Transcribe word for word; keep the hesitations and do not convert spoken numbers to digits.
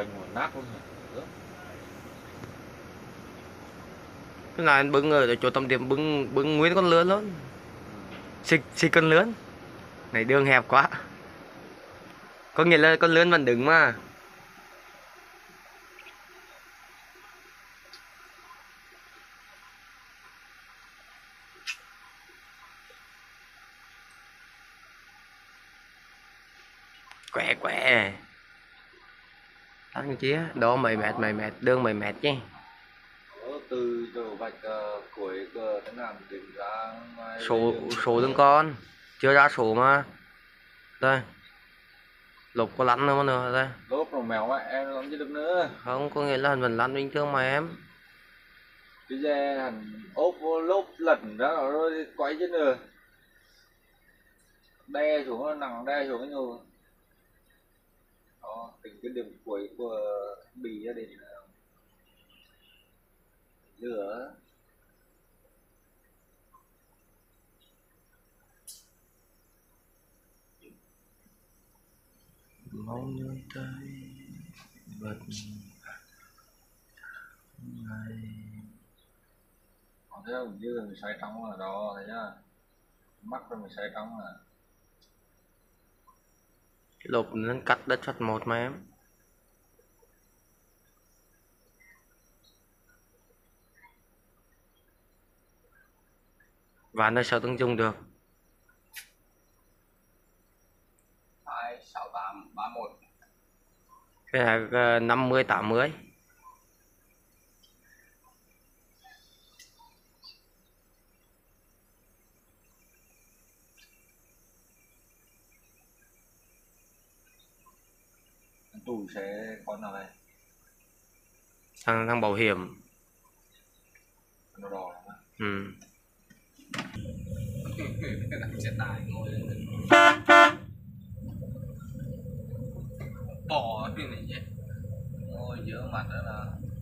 vành một nát luôn rồi. Cái này anh bưng ở chỗ tâm điểm bưng bưng nguyên con lươn luôn. Xịt xịt con lươn. Này đường hẹp quá. Có nghĩa là con lươn vẫn đứng mà. Quẹ quẹ. Anh chia đó mấy mét mấy mét đường mấy mét chứ. Từ chỗ vạch uh, cuối cờ thế nào tính ra số số từng con chưa ra số mà đây lục có lăn nữa mà nữa đây lốp rồi mèo á em không chứ được nữa không có nghĩa là mình lăn bình thường mà em cái xe hẳn ốp vô lốp lật ra rồi quay chứ nữa đe xuống nó nặng đe xuống cái nhiều đó tính cái điểm cuối của bì gia đình lửa mong như tay bật này còn thế không như mình xoay trong là đó thấy nhá mắt rồi mình xoay trong là cái lục nó cắt đất chặt một mà em và nó sao từng dùng được hai sáu tám ba một cái là năm mươi tám mươi tủ sẽ con nào đây thằng thằng bảo hiểm nó đỏ lắm ừ. sẽ tải ngồi bỏ cái này chứ ôi giữa mặt đó là